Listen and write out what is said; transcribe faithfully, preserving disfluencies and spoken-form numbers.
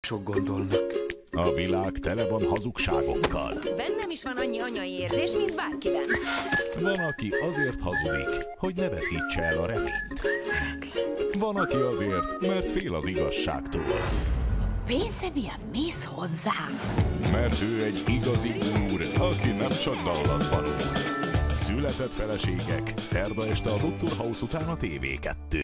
Sok gondolnak. A világ tele van hazugságokkal. Bennem is van annyi anyai érzés, mint bárkiben. Van, aki azért hazudik, hogy ne veszítse el a reményt. Szeretlek. Van, aki azért, mert fél az igazságtól. Pénze miatt mész hozzám. Mert ő egy igazi úr, aki nem csak Dallasban úr. Született feleségek, szerda este a doktor House után a té vé kettő.